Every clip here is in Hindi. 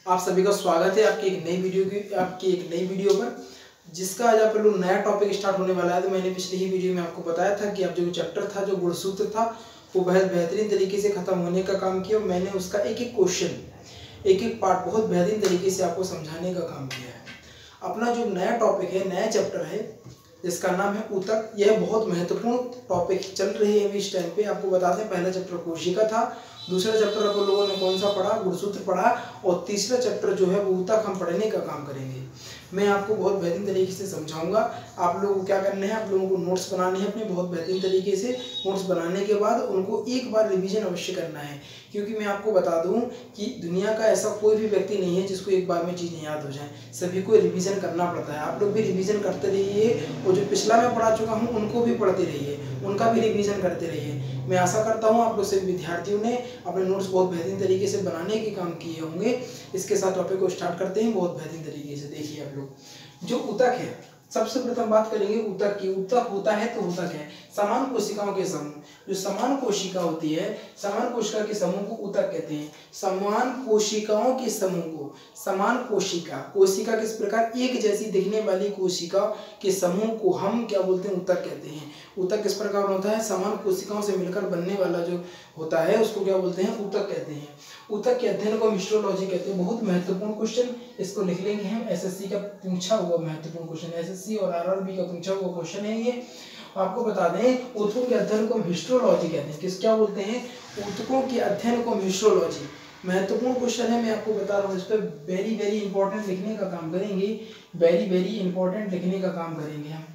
आप सभी का स्वागत है आपकी एक नई वीडियो पर, जिसका आज आप लोग नया टॉपिक स्टार्ट होने वाला है। तो मैंने पिछली ही वीडियो में आपको बताया था कि अब जो चैप्टर था, जो गुणसूत्र था, वो बहुत बेहतरीन तरीके से खत्म होने का काम किया। मैंने उसका एक एक क्वेश्चन, एक एक पार्ट बहुत बेहतरीन तरीके से आपको समझाने का काम किया है। अपना जो नया टॉपिक है, नया चैप्टर है, जिसका नाम है ऊतक। यह बहुत महत्वपूर्ण टॉपिक चल रही है अभी इस टाइम पे। आपको बता दें, पहला चैप्टर कोशिका था, दूसरा चैप्टर आप लोगों ने कौन सा पढ़ा, गुणसूत्र पढ़ा, और तीसरा चैप्टर जो है वो ऊतक हम पढ़ने का काम करेंगे। मैं आपको बहुत बेहतरीन तरीके से समझाऊंगा। आप लोगों को क्या करना है, आप लोगों को नोट्स बनाने हैं अपने बहुत बेहतरीन तरीके से। नोट्स बनाने के बाद उनको एक बार रिवीजन अवश्य करना है, क्योंकि मैं आपको बता दूं कि दुनिया का ऐसा कोई भी व्यक्ति नहीं है जिसको एक बार में चीज़ें याद हो जाएं। सभी को रिवीजन करना पड़ता है। आप लोग भी रिवीजन करते रहिए, और जो पिछला मैं पढ़ा चुका हूँ उनको भी पढ़ते रहिए, उनका भी रिवीजन करते रहिए। मैं आशा करता हूँ आप लोग सभी विद्यार्थियों ने अपने नोट्स बहुत बेहतरीन तरीके से बनाने के काम किए होंगे। इसके साथ टॉपिक को स्टार्ट करते हैं बहुत बेहतरीन तरीके से। देखिए आप लोग, जो ऊतक है, सबसे प्रथम बात करेंगे ऊतक की। ऊतक होता है तो ऊतक है समान कोशिकाओं के समूह। जो समान कोशिका होती है, समान कोशिका के समूह को ऊतक कहते हैं। समान कोशिकाओं के समूह को, समान कोशिका, कोशिका किस प्रकार एक जैसी दिखने वाली कोशिका के समूह को हम क्या बोलते हैं, ऊतक कहते हैं। ऊतक किस प्रकार होता है, समान कोशिकाओं से मिलकर बनने वाला जो होता है उसको क्या बोलते हैं, ऊतक कहते हैं। ऊतक के अध्ययन को हिस्टोलॉजी कहते हैं। बहुत महत्वपूर्ण क्वेश्चन, इसको लिख लेंगे हम। एसएससी का पूछा हुआ महत्वपूर्ण क्वेश्चन, एसएससी और आरआरबी का पूछा हुआ क्वेश्चन है ये। आपको बता दें, ऊतकों के अध्ययन को हिस्टोलॉजी कहते हैं। किस क्या बोलते हैं, ऊतकों के अध्ययन को हिस्टोलॉजी। महत्वपूर्ण क्वेश्चन है, मैं आपको बता रहा हूँ। इस पर वेरी वेरी इंपॉर्टेंट लिखने का काम करेंगे, वेरी वेरी इंपॉर्टेंट लिखने का काम करेंगे हम।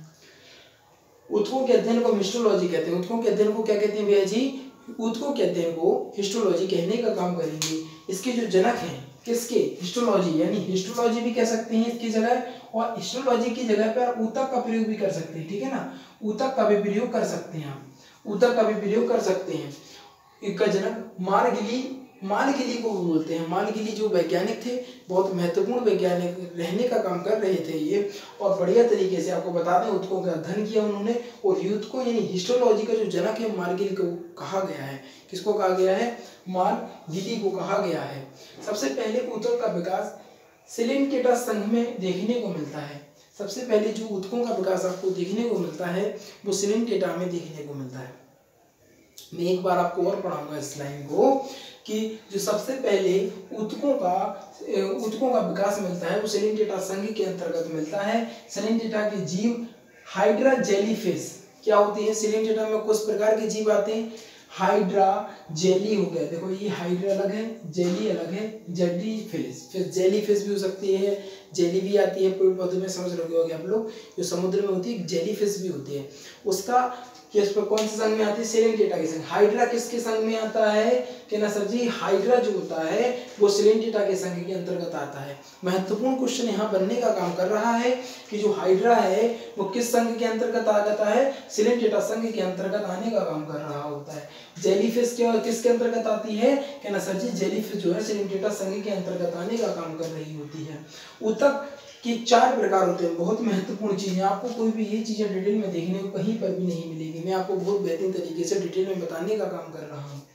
ऊतकों के अध्ययन को हिस्टोलॉजी कहते हैं। ऊतकों के अध्ययन को क्या कहते हैं भैया जी, ऊतकों के अध्ययन को हिस्टोलॉजी कहने का काम करेंगे। इसके जो जनक हैं, किसके, हिस्टोलॉजी, यानी हिस्टोलॉजी भी कह सकते हैं इसकी जगह, और हिस्टोलॉजी की जगह पर आप ऊतक का प्रयोग भी कर सकते हैं। ठीक है ना, ऊतक का भी प्रयोग कर सकते हैं आप, ऊतक का भी प्रयोग कर सकते हैं। इसका जनक मार्गिली को बोलते हैं। मार्गिली जो वैज्ञानिक थे, बहुत महत्वपूर्ण वैज्ञानिक रहने का काम कर रहे थे ये, और बढ़िया तरीके से आपको बता दें ऊतकों का अध्ययन किया उन्होंने। और ऊतकों यानी हिस्टोलॉजी का जो जनक है मार्गिली को कहा गया है। किसको कहा गया है, मार्गिली को कहा गया है। सबसे पहले ऊतक का विकास सिलिंकेटा संघ में देखने को मिलता है। सबसे पहले जो ऊतकों का विकास आपको देखने को मिलता है वो सिलिंकेटा में देखने को मिलता है। मैं एक बार आपको और पढ़ाऊंगा इस लाइन को, कि जो सबसे पहले ऊतकों का विकास मिलता है वो सिलिंकेटा संघ के अंतर्गत मिलता है। सिलिंकेटा के जीव हाइड्रा जेलीफिश क्या होती है, सिलिंकेटा में कुछ प्रकार के जीव आते हैं। हाइड्रा, जेली हो गया, देखो ये हाइड्रा अलग है, जेली अलग है, जेलीफिश। फिर जेलीफिश भी हो सकती है, जेली भी आती है पेड़ पौधे में, समझ रहे होगे आप लोग। जो समुद्र में होती है जेलीफिश भी होती है। उसका किस पर, कौन से संघ में आती है, सिलिंकेटा के संघ। हाइड्रा किसके संघ में आता है, कि ना सर जी, हाइड्रा जो होता है वो सिलिंकेटा के संघ के अंतर्गत आता है। महत्वपूर्ण क्वेश्चन यहाँ बनने का काम कर रहा है कि जो हाइड्रा है वो किस संघ के अंतर्गत आ जाता है, सिलिंकेटा संघ के अंतर्गत आने का काम कर रहा होता है। जेलीफिश किसके अंतर्गत आती है, कि ना सर जी, जेलीफिश जो है सिलिंकेटा संघ के अंतर्गत आने का काम कर रही होती है। ऊतक कि 4 प्रकार होते हैं। बहुत महत्वपूर्ण चीज है, आपको कोई भी ये चीजें डिटेल में देखने को कहीं पर भी नहीं मिलेगी। मैं आपको बहुत बेहतरीन तरीके से डिटेल में बताने का काम कर रहा हूँ।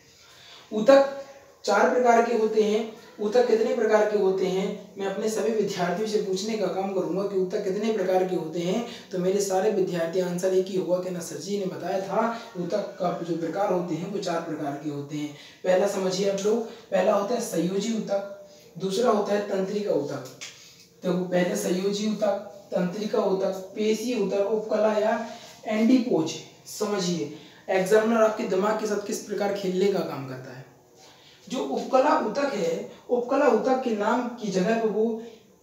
ऊतक 4 प्रकार के होते हैं। ऊतक कितने प्रकार के होते हैं, मैं अपने सभी विद्यार्थियों से पूछने का काम करूंगा कि ऊतक कितने प्रकार के होते हैं। तो मेरे सारे विद्यार्थी आंसर एक ही होगा कि ना सर जी ने बताया था ऊतक का जो प्रकार होते हैं वो 4 प्रकार के होते हैं। पहला समझिए आप लोग, पहला होता है संयोजी ऊतक, दूसरा होता है तंत्रिका ऊतक। तो पहले संयोजी ऊतक, तंत्रिका ऊतक, पेशी ऊतक, उपकला या एंडीपोज। समझिए, एग्जामिनर आपके दिमाग के साथ किस प्रकार खेलने का काम करता है। जो उपकला ऊतक है, उपकला ऊतक के नाम की जगह पर वो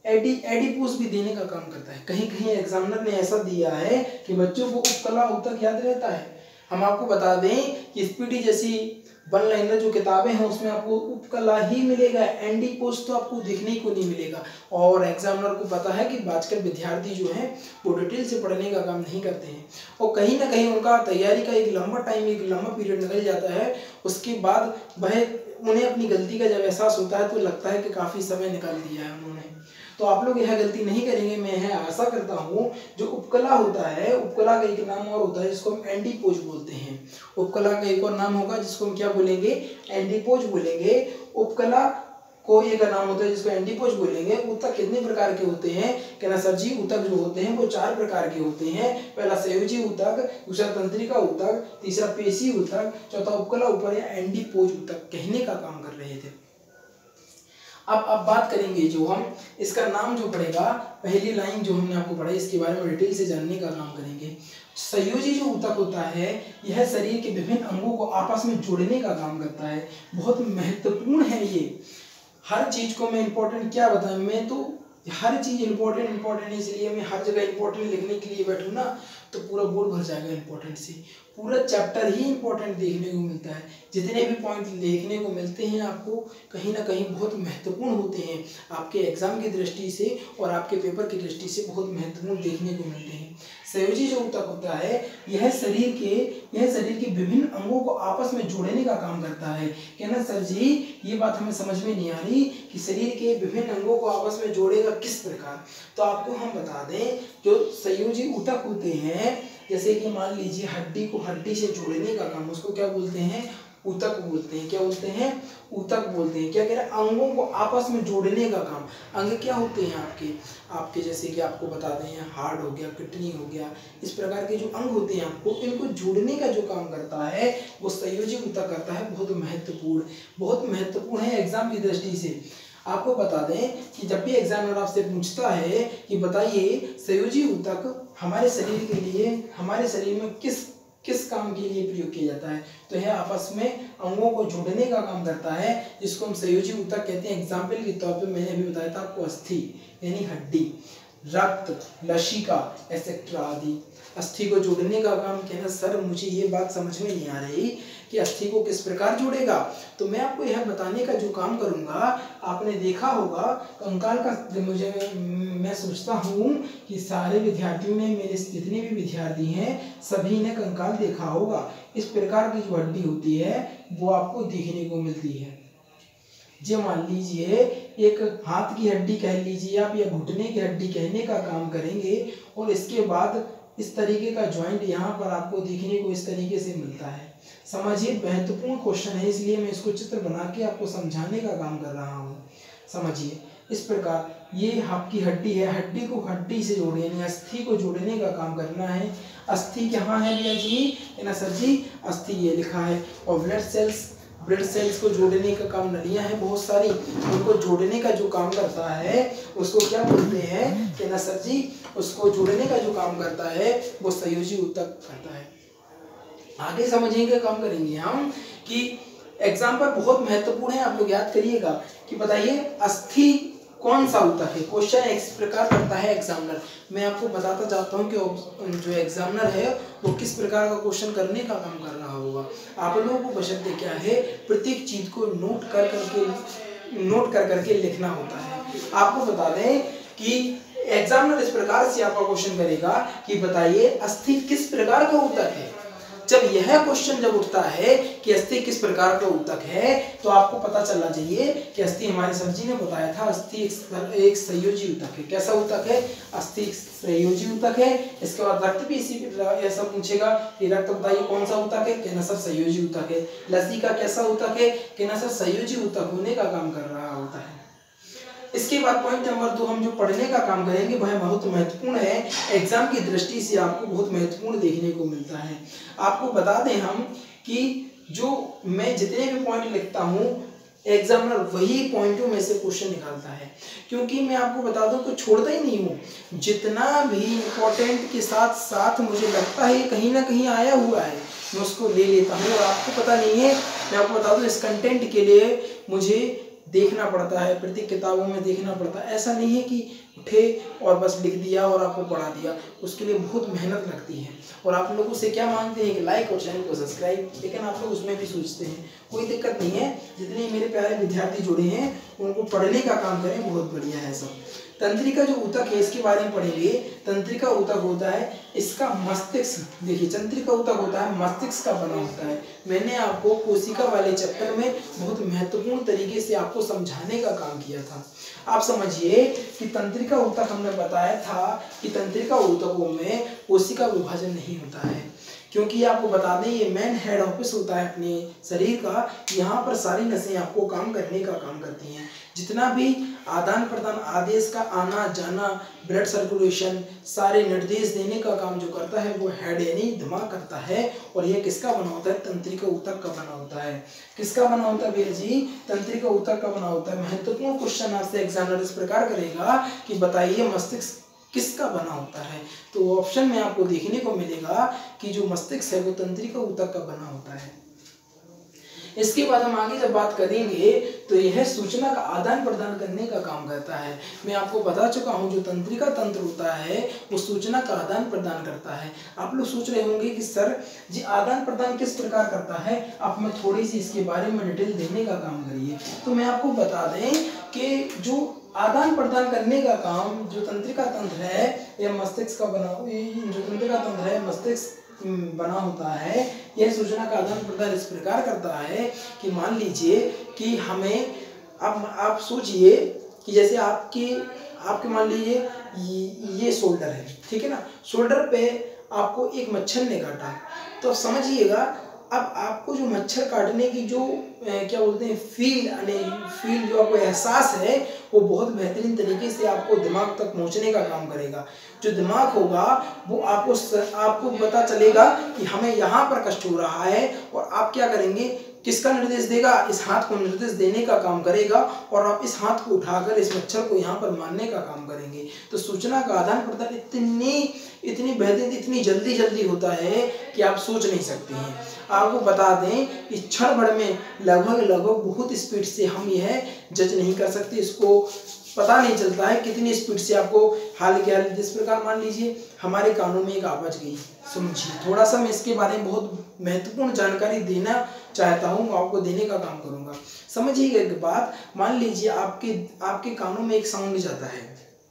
एडिपोज भी देने का काम करता है। कहीं कहीं एग्जामिनर ने ऐसा दिया है कि बच्चों को उपकला ऊतक याद रहता है। हम आपको बता दें कि स्पीडी जैसी वन लाइनर जो किताबें हैं उसमें आपको उपकला ही मिलेगा, एंडीपोज तो आपको देखने को नहीं मिलेगा। और एग्जामिनर को पता है कि आजकल विद्यार्थी जो हैं वो डिटेल से पढ़ने का काम नहीं करते हैं, और कहीं ना कहीं उनका तैयारी का एक लंबा टाइम, एक लंबा पीरियड निकल जाता है। उसके बाद उन्हें अपनी गलती का जब एहसास होता है तो लगता है कि काफ़ी समय निकाल दिया है उन्होंने। तो आप लोग यह गलती नहीं करेंगे, मैं यह आशा करता हूँ। जो उपकला होता है, उपकला का एक नाम और होता है जिसको हम एंडीपोज बोलते हैं। उपकला का एक और नाम होगा जिसको हम क्या बोलेंगे, एंडीपोज बोलेंगे। उपकला कोई का नाम होता है जिसको एंटीपोज बोलेंगे। ऊतक कितने प्रकार के होते हैं? कहना सर जी ऊतक जो होते हैं वो 4 प्रकार के होते हैं। पहला संयोजी ऊतक, दूसरा तंत्रिका ऊतक, तीसरा पेशी ऊतक, चौथा उपकला ऊपर या एंटीपोज ऊतक कहने का काम कर रहे थे। अब बात करेंगे जो हम इसका नाम जो पड़ेगा, पहली लाइन जो हमने आपको पढ़ाई इसके बारे में डिटेल से जानने का काम करेंगे। संयोजी जो ऊतक होता है यह शरीर के विभिन्न अंगों को आपस में जोड़ने का काम करता है। बहुत महत्वपूर्ण है ये। हर चीज को मैं इंपॉर्टेंट क्या बताऊं, मैं तो हर चीज इंपॉर्टेंट है, इसलिए मैं हर जगह इंपॉर्टेंट लिखने के लिए बैठूं ना तो पूरा बोर्ड भर जाएगा इंपॉर्टेंट से। पूरा चैप्टर ही इंपॉर्टेंट देखने को मिलता है। जितने भी पॉइंट देखने को मिलते हैं आपको कहीं ना कहीं बहुत महत्वपूर्ण होते हैं, आपके एग्जाम की दृष्टि से और आपके पेपर की दृष्टि से बहुत महत्वपूर्ण देखने को मिलते हैं। संयोजी जो ऊतक होता है यह शरीर के विभिन्न अंगों को आपस में जोड़ने का काम करता है। कहना सर जी ये बात हमें समझ में नहीं आ रही कि शरीर के विभिन्न अंगों को आपस में जोड़ेगा किस प्रकार। तो आपको हम बता दें जो संयोजी ऊतक होते हैं, जैसे कि मान लीजिए हड्डी को हड्डी से जोड़ने का काम, उसको क्या बोलते हैं? ऊतक बोलते हैं। क्या बोलते हैं? ऊतक बोलते हैं। क्या कह रहे हैं? अंगों को आपस में जोड़ने का काम। अंग क्या होते हैं आपके जैसे कि आपको बता दें हार्ट हो गया, किडनी हो गया, इस प्रकार के जो अंग होते हैं आपको इनको जोड़ने का जो काम करता है वो संयोजी ऊतक करता है। बहुत महत्वपूर्ण है एग्जाम की दृष्टि से। आपको बता दें कि जब भी एग्जामिनर आपसे पूछता है कि बताइए संयोजी ऊतक हमारे शरीर में किस काम के लिए प्रयोग किया जाता है, तो यह आपस में अंगों को जोड़ने का काम करता है, जिसको हम संयोजी ऊतक कहते हैं। एग्जाम्पल के तौर पे मैंने अभी बताया था आपको अस्थि यानी हड्डी, रक्त, लसिका एक्सेट्रा आदि अस्थि को जोड़ने का काम। कहना सर मुझे ये बात समझ में नहीं आ रही कि अस्थि को किस प्रकार जोड़ेगा, तो मैं आपको यह बताने का जो काम करूंगा, आपने देखा होगा कंकाल का, मैं सोचता हूँ कि सारे विद्यार्थियों ने, मेरे जितने भी विद्यार्थी हैं सभी ने कंकाल देखा होगा। इस प्रकार की जो हड्डी होती है वो आपको देखने को मिलती है। जो मान लीजिए एक हाथ की हड्डी कह लीजिए आप या घुटने की हड्डी कहने का काम करेंगे और इसके बाद इस तरीके का जॉइंट यहाँ पर आपको देखने को इस तरीके से मिलता है। समझिए महत्वपूर्ण क्वेश्चन है, इसलिए मैं इसको चित्र बना के आपको समझाने का काम कर रहा हूँ। समझिए इस प्रकार ये आपकी हड्डी है, हड्डी को हड्डी से जोड़े यानी अस्थि को जोड़ने का काम करना है। अस्थि कहाँ है भैया जी? ना सर जी अस्थि ये लिखा है। और ब्लड सेल्स को जोड़ने का काम, नलियां हैं बहुत सारी, उनको जोड़ने का जो काम करता है उसको क्या बोलते हैं? कि ना सर जी उसको जोड़ने का जो काम करता है वो संयोजी ऊतक करता है। आगे समझने का काम करेंगे हम कि एग्जाम पर बहुत महत्वपूर्ण है, आप लोग याद करिएगा कि बताइए अस्थि कौन सा ऊतक है। क्वेश्चन इस प्रकार करता है एग्जामिनर। मैं आपको बताता जाता हूँ कि जो एग्जामिनर है वो किस प्रकार का क्वेश्चन करने का काम कर रहा होगा। आप लोगों को बशर्ते क्या है प्रत्येक चीज को नोट कर करके लिखना होता है। आपको बता दें कि एग्जामिनर इस प्रकार से आपका क्वेश्चन करेगा कि बताइए अस्थि किस प्रकार का ऊतक है। जब यह क्वेश्चन जब उठता है कि अस्थि किस प्रकार का ऊतक है तो आपको पता चलना चाहिए कि अस्थि, हमारे सर जी ने बताया था अस्थि एक संयोजी ऊतक है। कैसा ऊतक है? अस्थि संयोजी ऊतक है। इसके बाद रक्त भी इसी ऐसा पूछेगा कि रक्त बताइए कौन सा ऊतक है? कहना सर संयोजी ऊतक है। लसिका कैसा ऊतक है? कहना सर संयोजी ऊतक होने का काम कर रहा होता है। इसके बाद पॉइंट नंबर 2 हम जो पढ़ने का काम करेंगे वह बहुत महत्वपूर्ण है, एग्जाम की दृष्टि से आपको बहुत महत्वपूर्ण देखने को मिलता है। आपको बता दें हम कि जो मैं जितने भी पॉइंट लिखता हूँ एग्जामिनर वही पॉइंटों में से क्वेश्चन निकालता है, क्योंकि मैं आपको बता दूं कि छोड़ता ही नहीं हूँ। जितना भी इम्पोर्टेंट के साथ साथ मुझे लगता है कहीं ना कहीं आया हुआ है मैं उसको ले लेता हूँ। और आपको पता नहीं है, मैं आपको बता दूं इस कंटेंट के लिए मुझे देखना पड़ता है, प्रत्येक किताबों में देखना पड़ता है। ऐसा नहीं है कि उठे और बस लिख दिया और आपको पढ़ा दिया, उसके लिए बहुत मेहनत लगती है। और आप लोगों से क्या मांगते हैं कि लाइक और चैनल को सब्सक्राइब, लेकिन आप लोग उसमें भी सोचते हैं। कोई दिक्कत नहीं है, जितने मेरे प्यारे विद्यार्थी जुड़े हैं उनको पढ़ने का काम करें, बहुत बढ़िया है सब। तंत्रिका जो ऊतक है इसके बारे में पढ़ेंगे। तंत्रिका ऊतक होता है इसका मस्तिष्क, देखिए तंत्रिका ऊतक होता है मस्तिष्क का बना होता है। मैंने आपको कोशिका वाले चैप्टर में बहुत महत्वपूर्ण तरीके से आपको समझाने का काम किया था। आप समझिए कि तंत्रिका ऊतक हमने बताया था कि तंत्रिका ऊतकों में कोशिका विभाजन नहीं होता है। क्योंकि ये आपको बता दें ये मेन हेड ऑफिस होता है अपने शरीर का। यहाँ पर सारी नसें आपको काम करने का काम करती हैं। जितना भी आदान प्रदान, आदेश का आना जाना, ब्लड सर्कुलेशन, सारे निर्देश देने का काम जो करता है वो हेड यानी दिमाग करता है। और ये किसका बना होता है? तंत्रिका ऊतक का बना होता है। किसका बना होता है भैया जी? तंत्रिका ऊतक का बना होता है। महत्वपूर्ण क्वेश्चन आपसे एग्जामिनर इस प्रकार करेगा कि बताइए मस्तिष्क किसका बना होता है? तो ऑप्शन में आपको देखने को मिलेगा कि जो मस्तिष्क है वो तंत्रिका ऊतक का बना होता है। इसके बाद हम आगे जब बात करेंगे तो यह सूचना का आदान प्रदान करने का काम करता है। मैं आपको बता चुका हूं जो तंत्रिका तंत्र होता है वो सूचना का आदान प्रदान करता है। आप लोग सोच रहे होंगे कि सर जी आदान प्रदान किस प्रकार करता है, आप हमें थोड़ी सी इसके बारे में डिटेल देने का काम करिए। तो मैं आपको बता दें कि जो आदान प्रदान करने का काम जो तंत्रिका तंत्र है यह मस्तिष्क का बना, जो तंत्रिका तंत्र है मस्तिष्क बना होता है। यह सूचना का आदान प्रदान इस प्रकार करता है कि मान लीजिए कि हमें, अब आप सोचिए कि जैसे आपके मान लीजिए ये शोल्डर है, ठीक है ना, शोल्डर पे आपको एक मच्छर ने काटा, तो समझिएगा अब आपको जो मच्छर काटने की जो क्या बोलते हैं फील जो आपको एहसास है वो बहुत बेहतरीन तरीके से आपको दिमाग तक पहुंचने का काम करेगा। जो दिमाग होगा वो आपको पता चलेगा कि हमें यहाँ पर कष्ट हो रहा है, और आप क्या करेंगे, किसका निर्देश देगा? इस हाथ को निर्देश देने का काम करेगा, और आप इस हाथ को उठाकर इस मच्छर को यहाँ पर मारने का काम करेंगे। तो सूचना का आदान प्रदान इतनी बेहतरीन, इतनी जल्दी होता है कि आप सोच नहीं सकते हैं। आपको बता दें कि क्षण भर में लगभग बहुत स्पीड से हम यह जज नहीं कर सकते, इसको पता नहीं चलता है कितनी स्पीड से आपको हाल के हाल, जिस प्रकार मान लीजिए हमारे कानों में एक आवाज गई, समझिए थोड़ा सा मैं इसके बारे में बहुत महत्वपूर्ण जानकारी देना चाहता हूँ, आपको देने का काम करूंगा। समझिएगा एक बात, मान लीजिए आपके कानों में एक साउंड जाता है,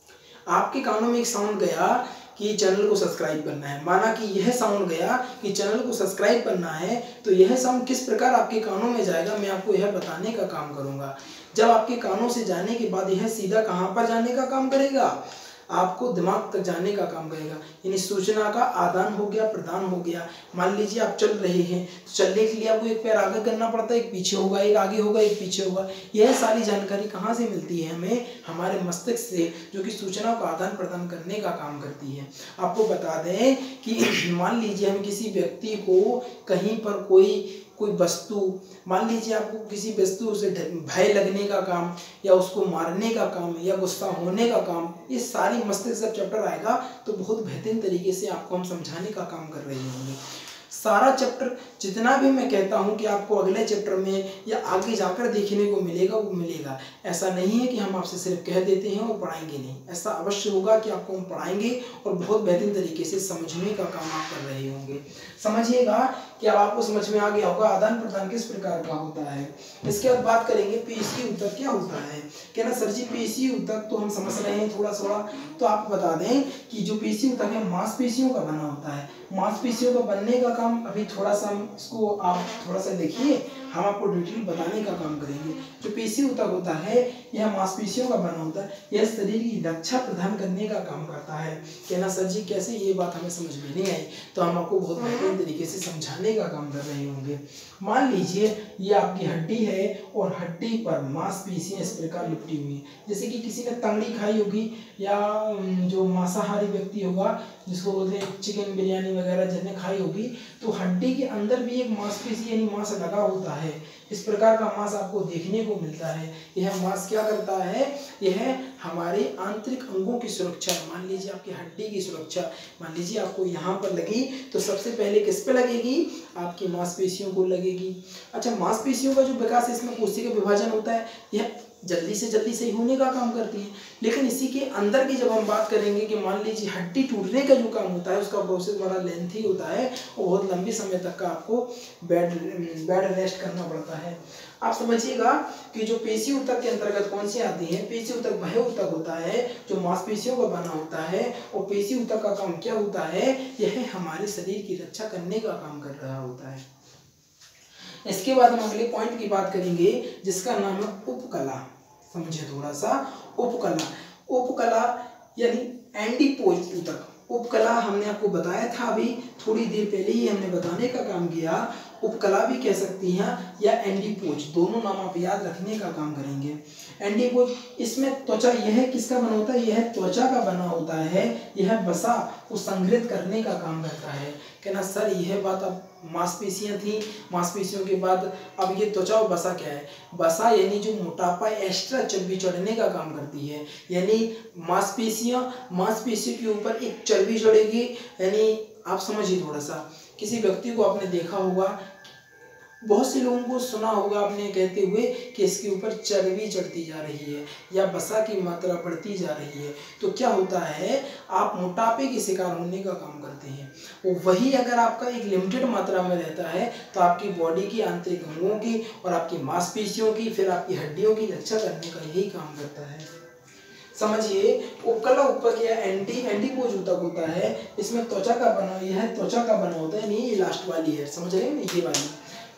आपके कानों में एक साउंड गया कि चैनल को सब्सक्राइब करना है। माना कि यह साउंड गया कि चैनल को सब्सक्राइब करना है, तो यह साउंड किस प्रकार आपके कानों में जाएगा मैं आपको यह बताने का काम करूंगा। जब आपके कानों से जाने के बाद यह सीधा कहां पर जाने का काम करेगा? आपको दिमाग तक जाने का काम करेगा। यानी सूचना का आदान हो गया, प्रदान हो गया। मान लीजिए आप चल रहे हैं, तो चलने के लिए आपको एक पैर आगे करना पड़ता है, एक पीछे होगा, एक आगे होगा, एक पीछे होगा। यह सारी जानकारी कहाँ से मिलती है? हमें हमारे मस्तिष्क से, जो कि सूचना का आदान प्रदान करने का काम करती है। आपको बता दें कि मान लीजिए हम किसी व्यक्ति को कहीं पर कोई वस्तु, मान लीजिए आपको किसी वस्तु से भय लगने का काम, या उसको मारने का काम, या गुस्सा होने का काम, ये सारी मस्तिष्क जब चैप्टर आएगा तो बहुत बेहतरीन तरीके से आपको हम समझाने का काम कर रहे होंगे। सारा चैप्टर जितना भी मैं कहता हूं कि आपको अगले चैप्टर में या आगे जाकर देखने को मिलेगा वो मिलेगा। ऐसा नहीं है कि हम आपसे सिर्फ कह देते हैं और पढ़ाएंगे नहीं, ऐसा अवश्य होगा कि आपको हम पढ़ाएंगे और बहुत बेहतरीन तरीके से समझने का काम आप कर रहे होंगे। समझिएगा कि अब आपको समझ में आ गया होगा आदान प्रदान किस प्रकार का होता है। इसके बाद बात करेंगे पेशी ऊतक क्या होता है। क्या ना सर जी पेशी ऊतक तो हम समझ रहे हैं थोड़ा थोड़ा, तो आपको बता दें कि जो पेशी ऊतक है मांसपेशियों का बना होता है। मांसपेशियों का बनने का काम अभी थोड़ा सा हम इसको आप थोड़ा सा देखिए, हम आपको डिटेल बताने का काम करेंगे। जो पेशी ऊतक होता है यह मांसपेशियों का बना होता है, यह शरीर की रक्षा प्रदान करने का काम करता है। कहना सर जी कैसे, ये बात हमें समझ में नहीं आई, तो हम आपको बहुत बेहतरीन तरीके से समझाने का काम कर रहे होंगे। मान लीजिए ये आपकी हड्डी है और हड्डी पर मांसपेशियां इस प्रकार लिपटी हुई है। जैसे कि किसी ने तंगड़ी खाई होगी, या जो मांसाहारी व्यक्ति होगा जिसको बोलते हैं चिकन बिरयानी वगैरह जिसने खाई होगी, तो हड्डी के अंदर भी एक मांसपेशी यानी मांस लगा होता है। इस प्रकार का मांस आपको देखने को मिलता है। यह मांस क्या करता है? यह हमारे आंतरिक अंगों की सुरक्षा, मान लीजिए आपकी हड्डी की सुरक्षा, मान लीजिए आपको यहाँ पर लगी तो सबसे पहले किस पे लगेगी? आपकी मांसपेशियों को लगेगी। अच्छा, मांसपेशियों का जो विकास है इसमें कोशिका विभाजन होता है, यह जल्दी से सही होने का काम करती है। लेकिन इसी के अंदर की जब हम बात करेंगे कि मान लीजिए हड्डी टूटने का जो काम होता है उसका प्रोसेस बड़ा लेंथी होता है और बहुत लंबे समय तक का आपको बेड रेस्ट करना पड़ता है। आप समझिएगा कि जो पेशी ऊतक के अंतर्गत कौन सी आती है? पेशी ऊतक वह ऊतक होता है जो मांसपेशियों का बना होता है, और पेशी ऊतक का काम क्या होता है? यह हमारे शरीर की रक्षा करने का काम कर रहा होता है। इसके बाद हम अगले पॉइंट की बात करेंगे जिसका नाम है उपकला। समझिए थोड़ा सा, उपकला यानी एंडीपोज ऊतक। उपकला हमने आपको बताया था, अभी थोड़ी देर पहले ही हमने बताने का काम किया। उपकला भी कह सकती हैं या एंडीपोज, दोनों नाम आप याद रखने का काम करेंगे। एंडीपोज, इसमें त्वचा यह किसका बना होता है, यह त्वचा का बना होता है, यह वसा को संग्रहित करने का काम करता है। कहना सर यह बात, अब मांसपेशियां थी, मांसपेशियों के बाद अब ये त्वचा और वसा क्या है। वसा यानी जो मोटापा एक्स्ट्रा चर्बी चढ़ने का काम करती है, यानी मांसपेशियों के ऊपर एक चर्बी चढ़ेगी। यानी आप समझिए थोड़ा सा, किसी व्यक्ति को आपने देखा होगा, बहुत से लोगों को सुना होगा आपने कहते हुए कि इसके ऊपर चर्बी चढ़ती जा रही है या वसा की मात्रा बढ़ती जा रही है, तो क्या होता है, आप मोटापे के शिकार होने का काम करते हैं। वो वही अगर आपका एक लिमिटेड मात्रा में रहता है तो आपकी बॉडी की आंतरिक अंगों की और आपकी मांसपेशियों की, फिर आपकी हड्डियों की रक्षा करने का यही काम करता है। समझिए, उपकला ऊपर या एंटीपोज ऊतक होता है, इसमें त्वचा का बना, यह त्वचा का बना होता है, नहीं ये लास्ट वाली है, समझ रहे हैं, ये वाली,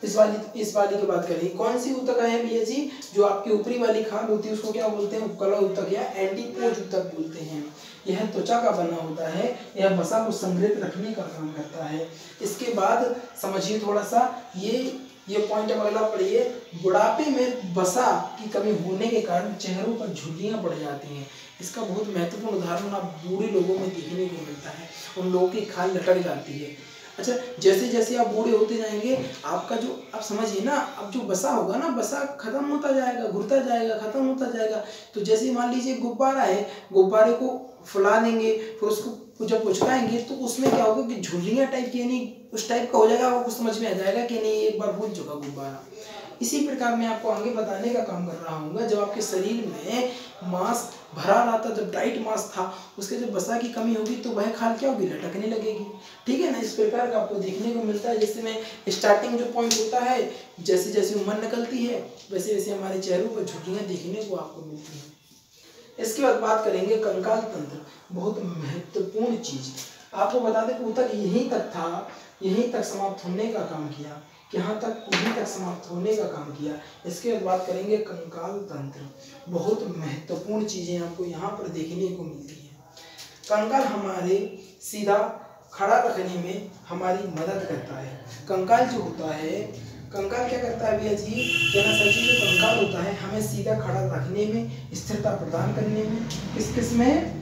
इस वाली की बात करें। कौन सी ऊतक है भैया जी, जो आपकी ऊपरी वाली खाल होती है उसको क्या बोलते हैं, उपकला ऊतक या एंटीपोज ऊतक बोलते हैं। यह त्वचा का बना होता है, यह वसा को संग्रहित रखने का काम करता है। इसके बाद समझिए थोड़ा सा, ये पॉइंट अब अगला पढ़िए। बुढ़ापे में वसा की कमी होने के कारण चेहरों पर झुर्रियां पड़ जाती हैं। इसका बहुत महत्वपूर्ण उदाहरण आप बूढ़े लोगों में देखने को मिलता है, उन लोगों की खाल लटक जाती है। अच्छा, जैसे जैसे आप बूढ़े होते जाएंगे, आपका जो, आप समझिए ना, अब जो वसा होगा ना, वसा खत्म होता जाएगा, घुलता जाएगा, खत्म होता जाएगा। तो जैसे मान लीजिए गुब्बारा है, गुब्बारे को फुला देंगे, फिर उसको जब उचकाएंगे तो उसमें क्या होगा कि झुर्रियाँ टाइप की, यानी उस टाइप का हो जाएगा, आपको समझ में आ जाएगा कि नहीं एक बार भूल चुका गुब्बारा। इसी प्रकार मैं आपको आगे बताने का काम कर रहा हूँ, जब आपके शरीर में मांस भरा रहा था, जब टाइट मांस था, उसके जब वसा की कमी होगी तो वह खाल क्या होगी, लटकने लगेगी। ठीक है ना, इस प्रकार का आपको देखने को मिलता है। जैसे में स्टार्टिंग जो पॉइंट होता है, जैसे जैसे उम्र निकलती है वैसे वैसे हमारे चेहरों पर झुर्रियाँ देखने को आपको मिलती हैं। इसके बाद बात करेंगे कंकाल तंत्र, बहुत महत्वपूर्ण चीज। आपको बता दें कि ऊतक यहीं तक था, यहीं तक समाप्त होने का काम किया, यहाँ तक यहीं तक समाप्त होने का काम किया। इसके बाद बात करेंगे कंकाल तंत्र, बहुत महत्वपूर्ण चीजें आपको यहाँ पर देखने को मिलती हैं। कंकाल हमारे सीधा खड़ा रखने में हमारी मदद करता है। कंकाल जो होता है, कंकाल क्या करता है भैया जी, कहना सर जी, जो कंकाल होता है हमें सीधा खड़ा रखने में, स्थिरता प्रदान करने में, किस में,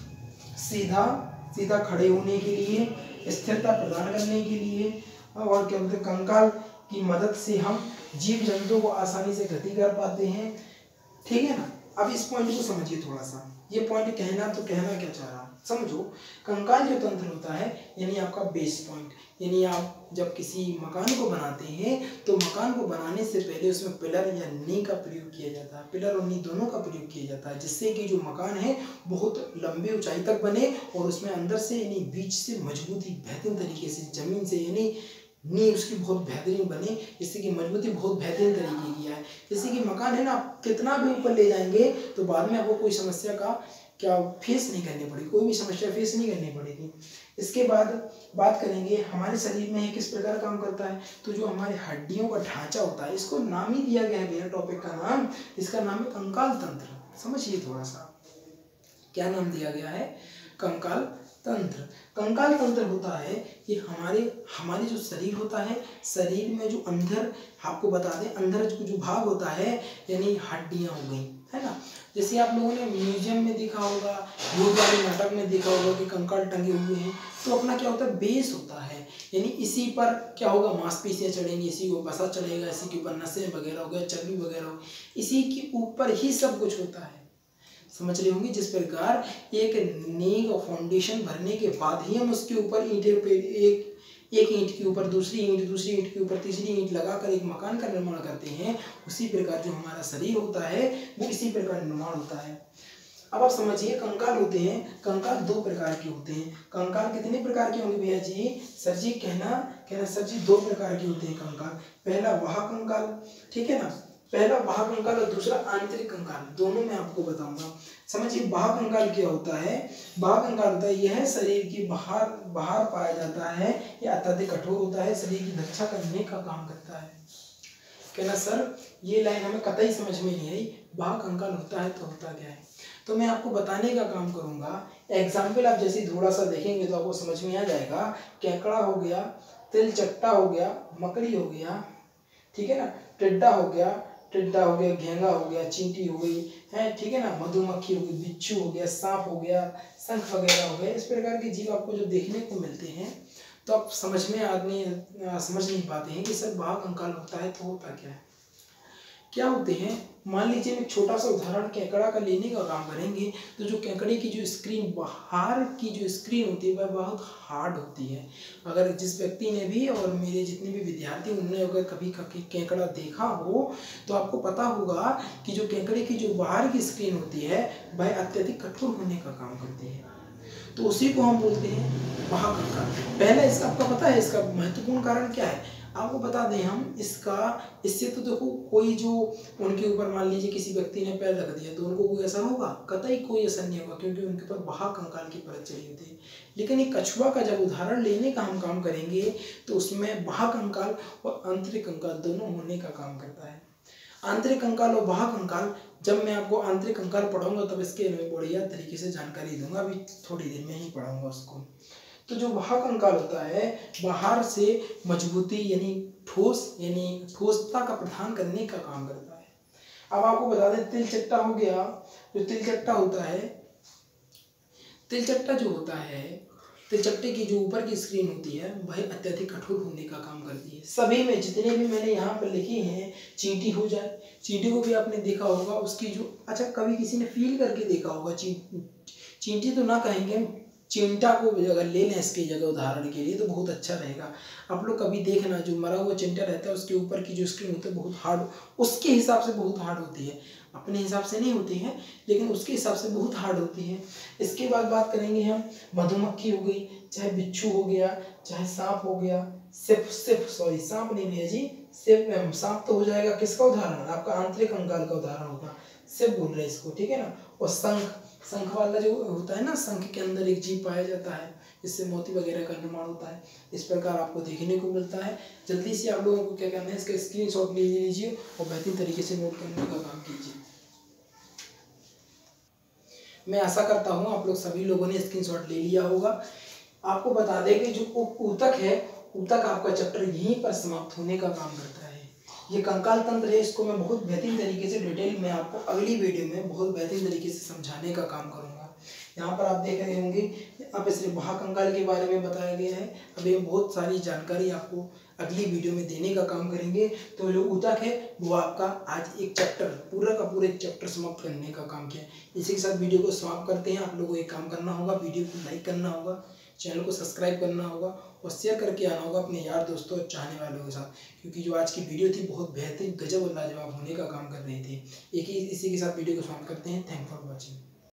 सीधा खड़े होने के लिए, स्थिरता प्रदान करने के लिए, और क्या बोलते हैं, कंकाल की मदद से हम जीव जंतुओं को आसानी से गति कर पाते हैं। ठीक है ना, अब इस पॉइंट को समझिए थोड़ा सा, ये पॉइंट कहना क्या चाह रहा, समझो। कंकाल जो तंत्र होता है, यानी आपका बेस पॉइंट, यानी आप जब किसी मकान को बनाते हैं तो मकान को बनाने से पहले उसमें पिलर या नी का प्रयोग किया जाता है, पिलर और नी दोनों का प्रयोग किया जाता है, जिससे कि जो मकान है बहुत लंबी ऊंचाई तक बने और उसमें अंदर से यानी बीच से मजबूती बेहतरीन तरीके से, जमीन से यानी नी उसकी बहुत बेहतरीन बने, जिससे कि मजबूती बहुत बेहतरीन तरीके की है। जैसे कि मकान है ना, आप कितना भी ऊपर ले जाएंगे तो बाद में आपको कोई समस्या का क्या फेस नहीं करनी पड़ेगी, कोई भी समस्या फेस नहीं करनी पड़ेगी। इसके बाद बात करेंगे हमारे शरीर में किस प्रकार काम करता है। तो जो हमारे हड्डियों का ढांचा होता है, इसको नाम ही दिया गया है भैया, टॉपिक का नाम, इसका नाम है कंकाल तंत्र। समझिए थोड़ा सा, क्या नाम दिया गया है, कंकाल तंत्र। कंकाल तंत्र होता है ये हमारे जो शरीर होता है, शरीर में जो अंदर, आपको बता दें अंदर जो भाग होता है, यानी हड्डियां हो गई, है ना। जैसे आप लोगों ने म्यूजियम में देखा होगा, भूत वाले नाटक में देखा होगा कि कंकाल टंगे हुए हैं, तो अपना क्या होता है, बेस होता है, यानी इसी पर क्या होगा, मांसपेशियां चढ़ेंगी, इसी को वसा चढ़ेगा, इसी के ऊपर नसें वगैरह हो गया, चर्बी वगैरह हो, इसी के ऊपर ही सब कुछ होता है। समझ रहे होंगे, जिस प्रकार एक नींव और फाउंडेशन भरने के बाद ही हम उसके ऊपर ईंटें पे एक ईंट के ऊपर दूसरी ईंट के ऊपर तीसरी ईंट लगाकर एक मकान का निर्माण करते हैं, उसी प्रकार जो हमारा शरीर होता है वो इसी प्रकार निर्माण होता है। अब आप समझिए, कंकाल होते हैं, कंकाल दो प्रकार के होते हैं। कंकाल कितने प्रकार के होंगे भैया जी, सर जी कहना सर जी, दो प्रकार के होते हैं कंकाल। पहला वाह कंकाल, ठीक है ना, पहला बाह्य कंकाल और दूसरा आंतरिक कंकाल, दोनों मैं आपको बताऊंगा। समझिए, बाह्य कंकाल क्या होता है, बाह्य कंकाल होता है यह शरीर की बाहर पाया जाता है, यह अत्यधिक कठोर होता है, शरीर की रक्षा करने का काम करता है। कहना सर ये लाइन हमें कतई समझ में नहीं आई, बाह कंकाल होता है तो होता क्या है। तो मैं आपको बताने का काम करूँगा। एग्जाम्पल आप जैसे थोड़ा सा देखेंगे तो आपको समझ में आ जाएगा। केकड़ा हो गया, तिलचट्टा हो गया, मकड़ी हो गया, ठीक है ना, टिड्डा हो गया, घेंगा हो गया, चींटी हो गई है, ठीक है ना, मधुमक्खी हो गई, बिच्छू हो गया, सांप हो गया, शंख वगैरह हो गया। इस प्रकार के जीव आपको जो देखने को मिलते हैं तो आप समझ नहीं पाते हैं कि सर बाह कंकाल होता है तो होता क्या है, क्या होते हैं। मान लीजिए एक छोटा सा उदाहरण केकड़ा का लेने का काम करेंगे तो जो केकड़े की जो स्क्रीन, बाहर की जो स्क्रीन होती है वह बहुत हार्ड होती है। अगर जिस व्यक्ति ने भी और मेरे जितने भी विद्यार्थी उन्होंने अगर कभी केकड़ा देखा हो तो आपको पता होगा कि जो केकड़े की जो बाहर की स्क्रीन होती है वह अत्यधिक कठोर होने का काम करती है, तो उसी को हम बोलते हैं बाह कंकाल। पहले इसका आपका पता है इसका महत्वपूर्ण कारण क्या है, आपको बता दें हम इसका। इससे तो देखो कोई जो उनके ऊपर मान लीजिए किसी व्यक्ति ने पैर रख दिया तो उनको कोई असर होगा, कतई कोई असर नहीं होगा, क्योंकि उनके ऊपर बाह कंकाल की परत चढ़ी होती है। लेकिन एक कछुआ का जब उदाहरण लेने का हम काम करेंगे तो उसमें बाह कंकाल और आंतरिक कंकाल दोनों होने का काम करता है। आंतरिक कंकाल और बाह कंकाल, जब मैं आपको आंतरिक कंकाल पढ़ाऊंगा तब इसके मैं बढ़िया तरीके से जानकारी दूंगा, अभी थोड़ी देर में ही पढ़ाऊंगा उसको। तो जो बाह कंकाल होता है बाहर से मजबूती यानी ठोसता का प्रदान करने का काम करता है। अब आपको बता दें तिलचट्टा हो गया, जो तिलचट्टा होता है, तिलचट्टा जो होता है, तिलचट्टे की जो ऊपर की स्क्रीन होती है वह अत्यधिक कठोर होने का काम करती है। सभी में जितने भी मैंने यहाँ पर लिखे हैं, चींटी हो जाए, चींटी को भी आपने देखा होगा, उसकी जो अच्छा कभी किसी ने फील करके देखा होगा, चींटी तो ना कहेंगे, चिंटा को अगर ले लें इसकी जगह उदाहरण के लिए तो बहुत अच्छा रहेगा। आप लोग कभी देखना जो मरा हुआ चिंटा रहता है उसके ऊपर की जो स्क्रीन होती है बहुत हार्ड, उसके हिसाब से बहुत हार्ड होती है, अपने हिसाब से नहीं होती है लेकिन उसके हिसाब से बहुत हार्ड होती है। इसके बाद बात करेंगे हम मधुमक्खी हो गई, चाहे बिच्छू हो गया, चाहे सांप हो गया, सांप नहीं भैया जी, सांप तो हो जाएगा किसका उदाहरण, आपका आंतरिक कंकाल का उदाहरण होगा, सिर्फ बोल रहे हैं इसको, ठीक है ना। और शंख वाला जो होता है ना, शंख के अंदर एक जीव पाया जाता है, इससे मोती वगैरह का निर्माण होता है। इस प्रकार आपको देखने को मिलता है। जल्दी से आप लोगों को क्या करना है, इसका स्क्रीनशॉट ले लीजिए और बेहतरीन तरीके से नोट करने का काम कीजिए। मैं आशा करता हूँ आप लोग सभी लोगों ने स्क्रीनशॉट ले लिया होगा। आपको बता दें कि जो ऊतक है, ऊतक आपका चैप्टर यहीं पर समाप्त होने का काम करता है। ये कंकाल तंत्र है, इसको मैं बहुत बेहतरीन तरीके से डिटेल में आपको अगली वीडियो में बहुत बेहतरीन तरीके से समझाने का काम करूँगा। यहाँ पर आप देख रहे होंगे अब सिर्फ बाह कंकाल के बारे में बताया गया है, अभी हम बहुत सारी जानकारी आपको अगली वीडियो में देने का काम करेंगे। तो जो ऊतक है वो आपका आज एक चैप्टर पूरा का पूरा एक चैप्टर समाप्त करने का काम किया है। इसी के साथ वीडियो को समाप्त करते हैं। आप लोगों को एक काम करना होगा, वीडियो को लाइक करना होगा, चैनल को सब्सक्राइब करना होगा और शेयर करके आना होगा अपने यार दोस्तों और चाहने वालों के साथ, क्योंकि जो आज की वीडियो थी बहुत बेहतरीन गजब और लाजवाब होने का काम कर रही थी। इसी के साथ वीडियो को समाप्त करते हैं। Thank for watching.